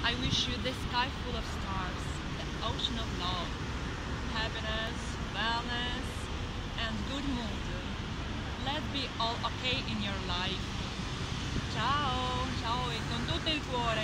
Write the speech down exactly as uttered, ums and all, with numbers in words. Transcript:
I wish you the sky full of stars, the ocean of love, happiness, wellness, and good mood. Let's be all okay in your life. Ciao, ciao e con tutto il cuore.